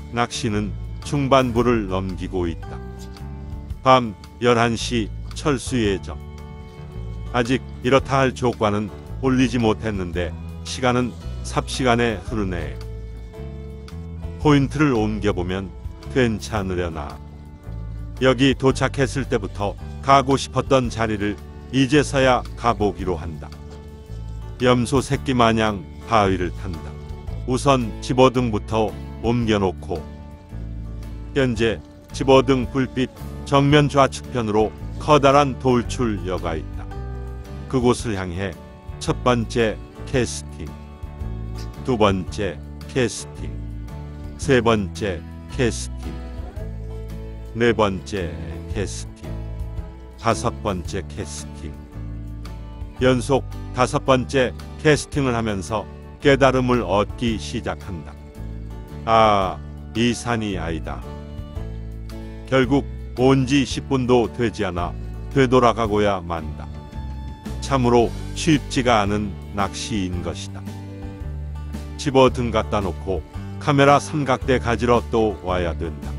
낚시는 중반부를 넘기고 있다. 밤 11시 철수 예정. 아직 이렇다 할 조과는 올리지 못했는데 시간은 삽시간에 흐르네. 포인트를 옮겨보면 괜찮으려나. 여기 도착했을 때부터 가고 싶었던 자리를 이제서야 가보기로 한다. 염소 새끼 마냥 바위를 탄다. 우선 집어등부터 옮겨놓고 현재 집어등 불빛 정면 좌측편으로 커다란 돌출여가 있다. 그곳을 향해 첫 번째 캐스팅, 두 번째 캐스팅, 세 번째 캐스팅, 네 번째 캐스팅, 다섯 번째 캐스팅. 연속 5번째 캐스팅을 하면서 깨달음을 얻기 시작한다. 아, 이 산이 아니다. 결국 온지 10분도 되지 않아 되돌아가고야 만다. 참으로 쉽지가 않은 낚시인 것이다. 집어등 갖다 놓고 카메라 삼각대 가지러 또 와야 된다.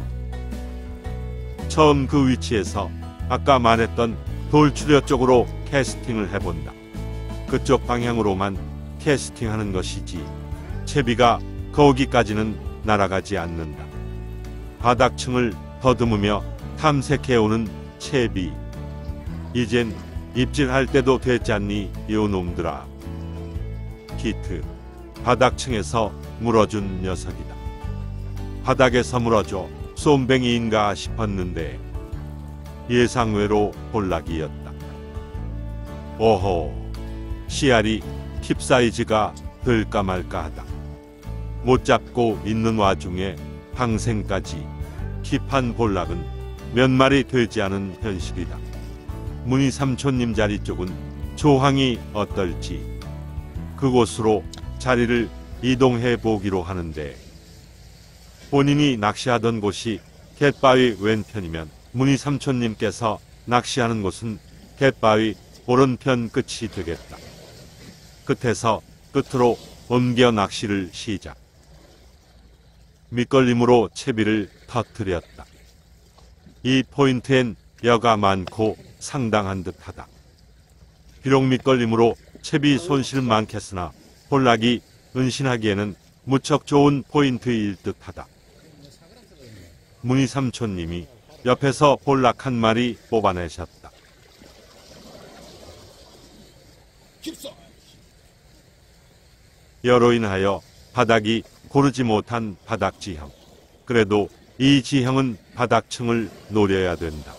처음 그 위치에서 아까 말했던 돌출여 쪽으로 캐스팅을 해본다. 그쪽 방향으로만 캐스팅하는 것이지 채비가 거기까지는 날아가지 않는다. 바닥층을 더듬으며 탐색해오는 채비. 이젠 입질할 때도 됐잖니 요놈들아. 히트. 바닥층에서 물어준 녀석이다. 바닥에서 물어줘 쏨뱅이인가 싶었는데 예상외로 볼락이었다. 오호, 씨알이 킵사이즈가 될까 말까 하다. 못 잡고 있는 와중에 방생까지. 킵한 볼락은 몇 마리 되지 않은 현실이다. 문희 삼촌님 자리 쪽은 조항이 어떨지 그곳으로 자리를 이동해 보기로 하는데 본인이 낚시하던 곳이 갯바위 왼편이면 문희 삼촌님께서 낚시하는 곳은 갯바위 오른편 끝이 되겠다. 끝에서 끝으로 옮겨 낚시를 시작. 밑걸림으로 채비를 터뜨렸다. 이 포인트엔 여가 많고 상당한 듯하다. 비록 밑걸림으로 채비 손실 많겠으나 볼락이 은신하기에는 무척 좋은 포인트일 듯하다. 문희 삼촌님이 옆에서 볼락 한 마리 뽑아내셨다. 여로 인하여 바닥이 고르지 못한 바닥 지형. 그래도 이 지형은 바닥층을 노려야 된다.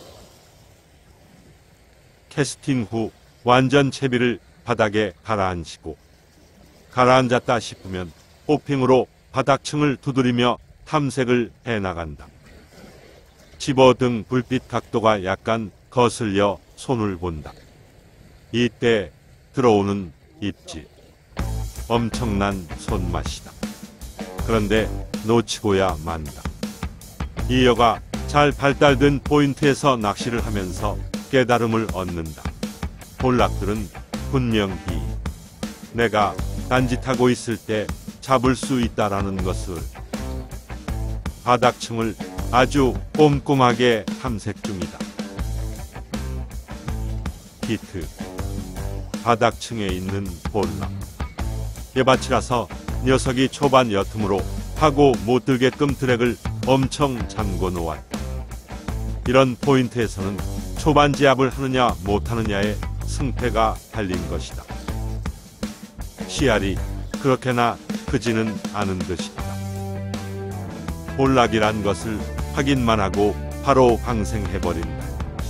캐스팅 후 완전 채비를 바닥에 가라앉히고 가라앉았다 싶으면 호핑으로 바닥층을 두드리며 탐색을 해나간다. 집어등 불빛 각도가 약간 거슬려 손을 본다. 이때 들어오는 입질. 엄청난 손맛이다. 그런데 놓치고야 만다. 이 여가 잘 발달된 포인트에서 낚시를 하면서 깨달음을 얻는다. 볼락들은 분명히 내가 딴짓하고 있을 때 잡을 수 있다라는 것을. 바닥층을 아주 꼼꼼하게 탐색 중이다. 히트. 바닥층에 있는 볼락. 예밭이라서 녀석이 초반 여틈으로 하고 못 들게끔 드랙을 엄청 잠궈 놓았다. 이런 포인트에서는 초반 제압을 하느냐 못하느냐의 승패가 달린 것이다. 씨알이 그렇게나 크지는 않은 듯이다. 볼락이란 것을 확인만 하고 바로 방생해버린다.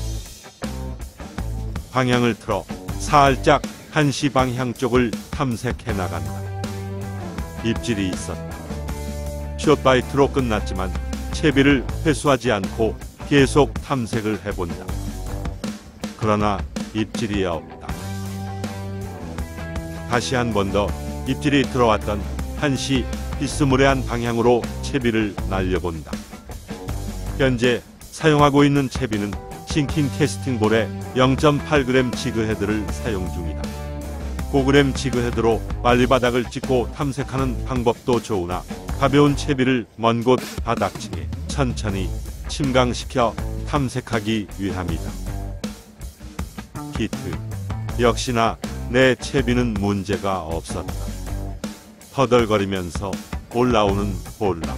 방향을 틀어 살짝 한시 방향 쪽을 탐색해 나간다. 입질이 있었다. 숏바이트로 끝났지만 채비를 회수하지 않고 계속 탐색을 해본다. 그러나 입질이 없다. 다시 한 번 더 입질이 들어왔던 한시 비스무리한 방향으로 채비를 날려본다. 현재 사용하고 있는 채비는 싱킹 캐스팅볼에 0.8g 지그헤드를 사용 중이다. 고그램 지그헤드로 빨리 바닥을 찍고 탐색하는 방법도 좋으나 가벼운 채비를 먼 곳 바닥층에 천천히 침강시켜 탐색하기 위함이다. 히트. 역시나 내 채비는 문제가 없었다. 터덜거리면서 올라오는 볼락.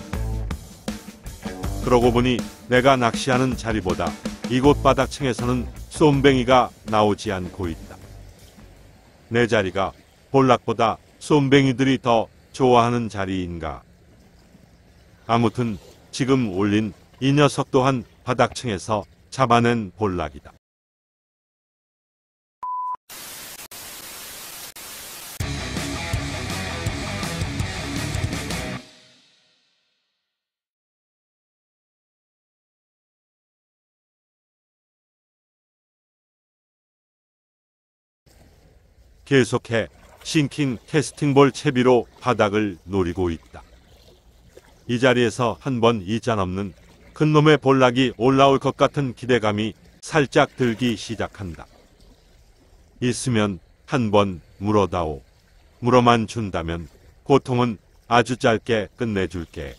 그러고 보니 내가 낚시하는 자리보다 이곳 바닥층에서는 쏨뱅이가 나오지 않고 있다. 내 자리가 볼락보다 쏨뱅이들이 더 좋아하는 자리인가. 아무튼 지금 올린 이 녀석 또한 바닥층에서 잡아낸 볼락이다. 계속해 싱킹 캐스팅볼 채비로 바닥을 노리고 있다. 이 자리에서 한 번 이자넘는 큰 놈의 볼락이 올라올 것 같은 기대감이 살짝 들기 시작한다. 있으면 한 번 물어다오. 물어만 준다면 고통은 아주 짧게 끝내줄게.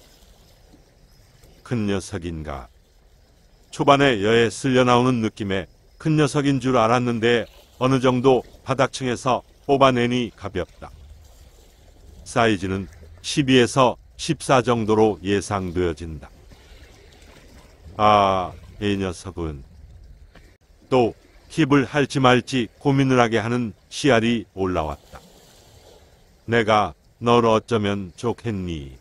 큰 녀석인가. 초반에 여에 쓸려 나오는 느낌의 큰 녀석인 줄 알았는데 어느 정도 바닥층에서 뽑아내니 가볍다. 사이즈는 12에서 14 정도로 예상되어진다. 아, 이 녀석은. 또 킵을 할지 말지 고민을 하게 하는 씨알이 올라왔다. 내가 널 어쩌면 좋겠니?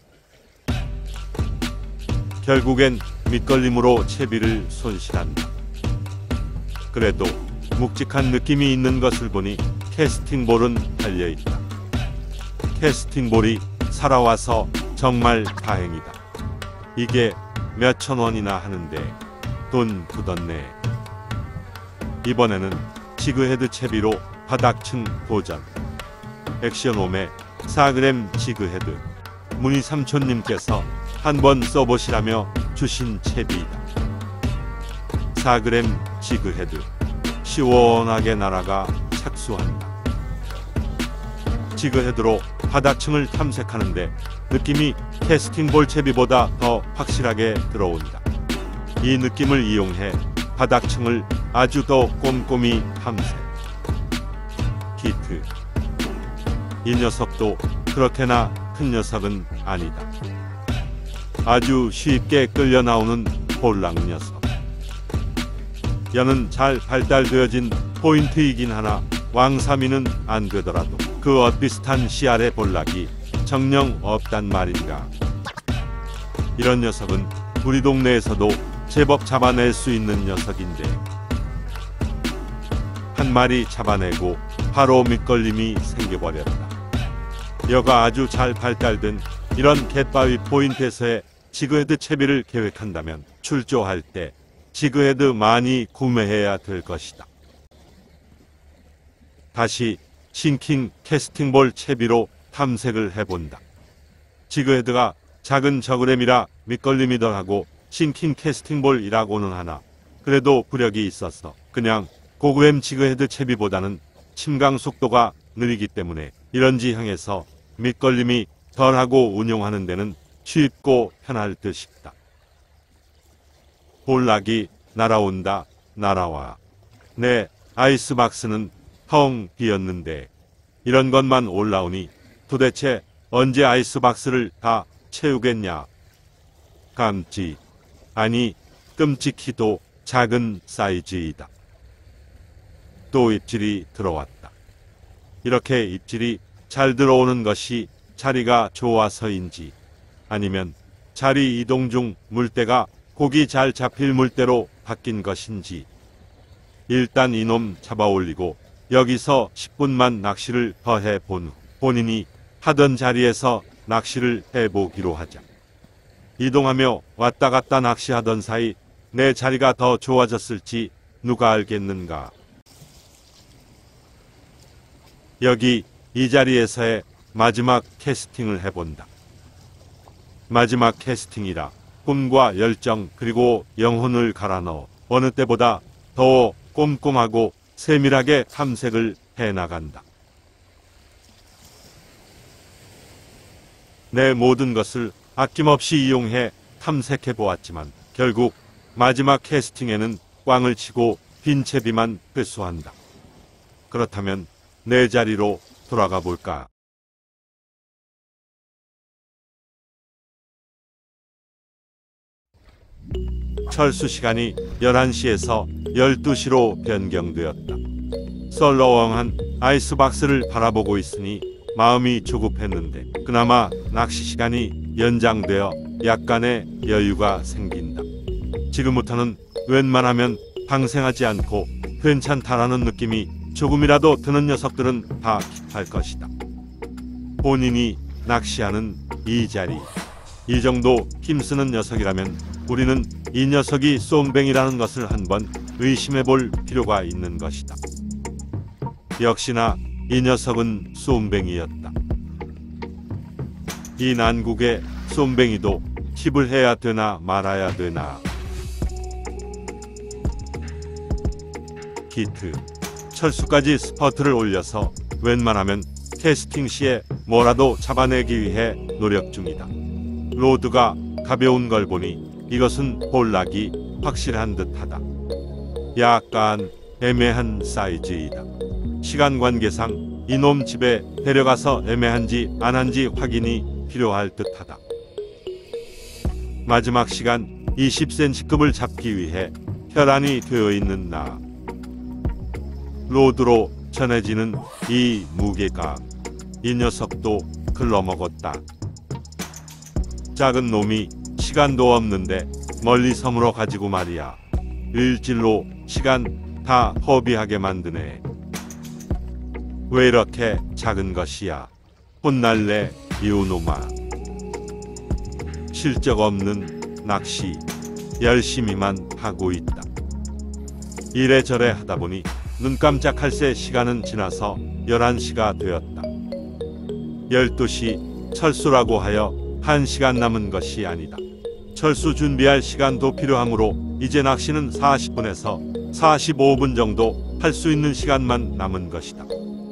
결국엔 밑걸림으로 채비를 손실한다. 그래도 묵직한 느낌이 있는 것을 보니 캐스팅볼은 달려있다. 캐스팅볼이 살아와서 정말 다행이다. 이게 몇천 원이나 하는데 돈 굳었네. 이번에는 지그헤드 채비로 바닥층 도전. 액션홈의 4g 지그헤드. 문희 삼촌님께서 한번 써보시라며 주신 채비이다. 4g 지그헤드. 시원하게 날아가 착수한다. 지그헤드로 바닥층을 탐색하는데 느낌이 캐스팅볼 채비보다 더 확실하게 들어온다. 이 느낌을 이용해 바닥층을 아주 더 꼼꼼히 탐색. 히트. 이 녀석도 그렇게나 큰 녀석은 아니다. 아주 쉽게 끌려 나오는 볼락 녀석. 여는 잘 발달되어진 포인트이긴 하나 왕삼이는 안 되더라도 그 엇비슷한 씨알의 볼락이 정녕 없단 말인가. 이런 녀석은 우리 동네에서도 제법 잡아낼 수 있는 녀석인데 한 마리 잡아내고 바로 밑걸림이 생겨버렸다. 여가 아주 잘 발달된 이런 갯바위 포인트에서의 지그헤드 채비를 계획한다면 출조할 때 지그헤드 많이 구매해야 될 것이다. 다시 싱킹 캐스팅볼 채비로 탐색을 해본다. 지그헤드가 작은 저그램이라 밑걸림이 덜하고 싱킹 캐스팅볼이라고는 하나 그래도 부력이 있어서 그냥 고그램 지그헤드 채비보다는 침강 속도가 느리기 때문에 이런 지형에서 밑걸림이 덜하고 운용하는 데는 쉽고 편할 듯 싶다. 볼락이 날아온다. 날아와. 내 아이스박스는 텅 비었는데 이런 것만 올라오니 도대체 언제 아이스박스를 다 채우겠냐. 깜찍. 아니 끔찍히도 작은 사이즈이다. 또 입질이 들어왔다. 이렇게 입질이 잘 들어오는 것이 자리가 좋아서인지 아니면 자리 이동 중 물때가 고기 잘 잡힐 물때로 바뀐 것인지 일단 이놈 잡아 올리고 여기서 10분만 낚시를 더 해본 후 본인이 하던 자리에서 낚시를 해보기로 하자. 이동하며 왔다 갔다 낚시하던 사이 내 자리가 더 좋아졌을지 누가 알겠는가. 여기 이 자리에서의 마지막 캐스팅을 해본다. 마지막 캐스팅이라 꿈과 열정 그리고 영혼을 갈아 넣어 어느 때보다 더 꼼꼼하고 세밀하게 탐색을 해나간다. 내 모든 것을 아낌없이 이용해 탐색해 보았지만 결국 마지막 캐스팅에는 꽝을 치고 빈 채비만 회수한다. 그렇다면 내 자리로 돌아가 볼까? 철수 시간이 11시에서 12시로 변경되었다. 썰렁한 아이스박스를 바라보고 있으니 마음이 조급했는데 그나마 낚시 시간이 연장되어 약간의 여유가 생긴다. 지금부터는 웬만하면 방생하지 않고 괜찮다라는 느낌이 조금이라도 드는 녀석들은 다 킵할 것이다. 본인이 낚시하는 이 자리, 이 정도 힘쓰는 녀석이라면 우리는 이 녀석이 쏨뱅이라는 것을 한번 의심해 볼 필요가 있는 것이다. 역시나 이 녀석은 쏨뱅이였다. 이 난국에 쏨뱅이도 킵을 해야 되나 말아야 되나. 히트. 철수까지 스퍼트를 올려서 웬만하면 캐스팅 시에 뭐라도 잡아내기 위해 노력 중이다. 로드가 가벼운 걸 보니 이것은 볼락이 확실한 듯하다. 약간 애매한 사이즈이다. 시간 관계상 이놈 집에 데려가서 애매한지 안한지 확인이 필요할 듯하다. 마지막 시간 20cm급을 잡기 위해 혈안이 되어 있는 나. 로드로 전해지는 이 무게감, 이 녀석도 글러먹었다. 작은 놈이 시간도 없는데 멀리 섬으로 가지고 말이야. 일질로 시간 다 허비하게 만드네. 왜 이렇게 작은 것이야. 혼날래 이놈아. 실적 없는 낚시 열심히만 하고 있다. 이래저래 하다 보니 눈 깜짝할 새 시간은 지나서 11시가 되었다. 12시 철수라고 하여 1시간 남은 것이 아니다. 철수 준비할 시간도 필요하므로 이제 낚시는 40분에서 45분 정도 할 수 있는 시간만 남은 것이다.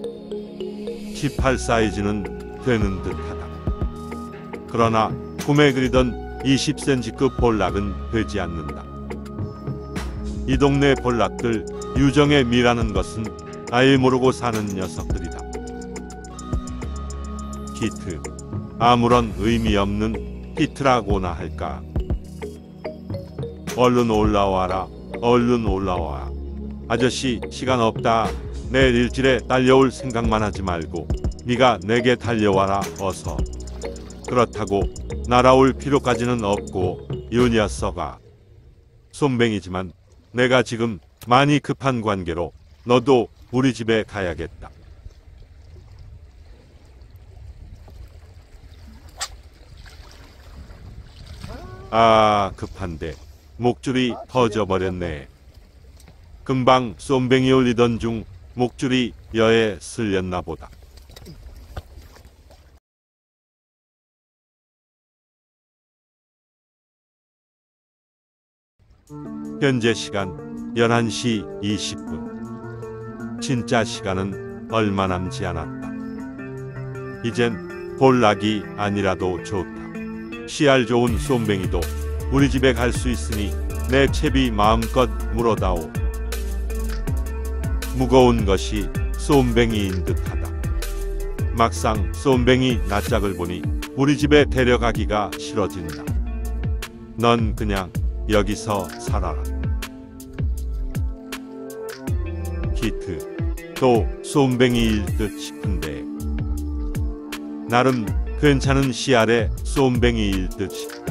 킵할 사이즈는 되는 듯하다. 그러나 꿈에 그리던 20cm급 볼락은 되지 않는다. 이 동네 볼락들 유정의 미라는 것은 아예 모르고 사는 녀석들이다. 히트. 아무런 의미 없는 히트라고나 할까. 얼른 올라와라. 얼른 올라와. 아저씨 시간 없다. 내일 일질에 달려올 생각만 하지 말고 네가 내게 달려와라 어서. 그렇다고 날아올 필요까지는 없고 이 녀석아. 쏨뱅이지만 내가 지금 많이 급한 관계로 너도 우리 집에 가야겠다. 아, 급한데 목줄이 터져버렸네. 금방 쏨뱅이 올리던 중 목줄이 여에 쓸렸나 보다. 현재 시간 11시 20분. 진짜 시간은 얼마 남지 않았다. 이젠 볼락이 아니라도 좋다. 씨알 좋은 쏨뱅이도 우리 집에 갈 수 있으니 내 채비 마음껏 물어다오. 무거운 것이 쏨뱅이인 듯하다. 막상 쏨뱅이 낯짝을 보니 우리 집에 데려가기가 싫어진다. 넌 그냥 여기서 살아라. 히트. 또 쏨뱅이일 듯 싶은데. 나름 괜찮은 씨알의 쏨뱅이일 듯 싶다.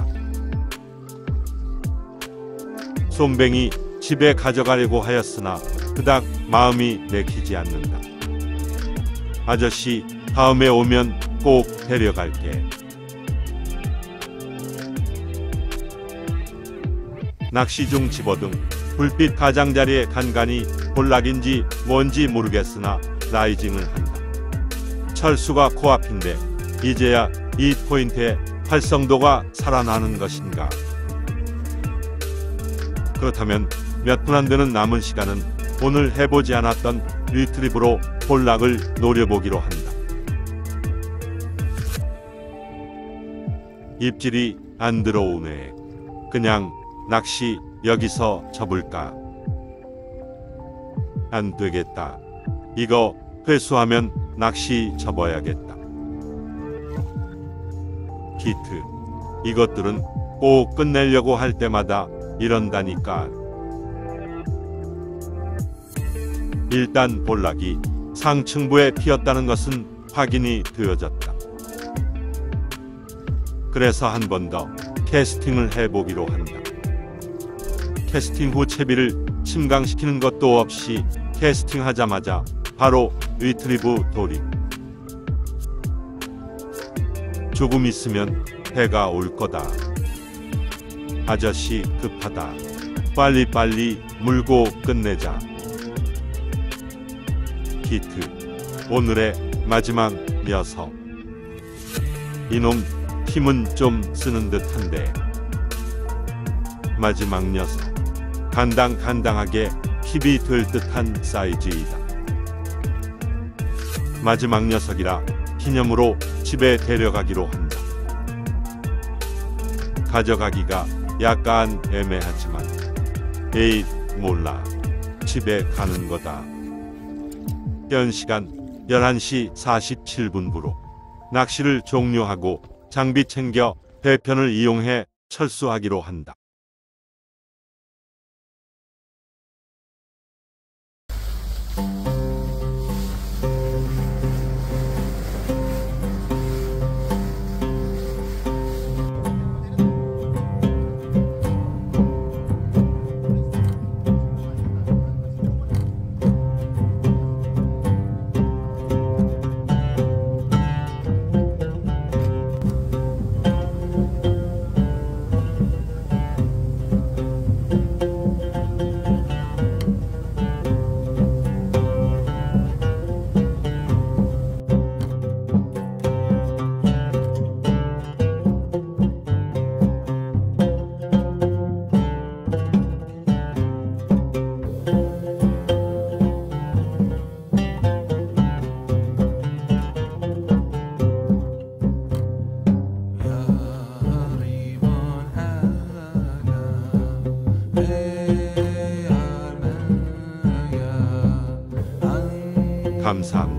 쏨뱅이 집에 가져가려고 하였으나 그닥 마음이 내키지 않는다. 아저씨 다음에 오면 꼭 데려갈게. 낚시 중 집어등 불빛 가장자리에 간간히 볼락인지 뭔지 모르겠으나 라이징을 한다. 철수가 코앞인데 이제야 이 포인트에 활성도가 살아나는 것인가. 그렇다면 몇 분 안 되는 남은 시간은 오늘 해보지 않았던 리트리브로 볼락을 노려보기로 한다. 입질이 안 들어오네. 그냥 낚시 여기서 접을까? 안 되겠다. 이거 회수하면 낚시 접어야겠다. 기트. 이것들은 꼭 끝내려고 할 때마다 이런다니까. 일단 볼락이 상층부에 튀었다는 것은 확인이 되어졌다. 그래서 한 번 더 캐스팅을 해보기로 한다. 캐스팅 후 채비를 침강시키는 것도 없이 캐스팅하자마자 바로 리트리브 돌입. 조금 있으면 배가 올 거다. 아저씨 급하다. 빨리빨리 물고 끝내자. 히트. 오늘의 마지막 녀석. 이놈 힘은 좀 쓰는 듯한데. 마지막 녀석. 간당간당하게 힙이 될 듯한 사이즈이다. 마지막 녀석이라 기념으로 집에 데려가기로 한다. 가져가기가 약간 애매하지만 에이 몰라. 집에 가는 거다. 현 시간 11시 47분부로 낚시를 종료하고 장비 챙겨 배편을 이용해 철수하기로 한다. 감사합니다.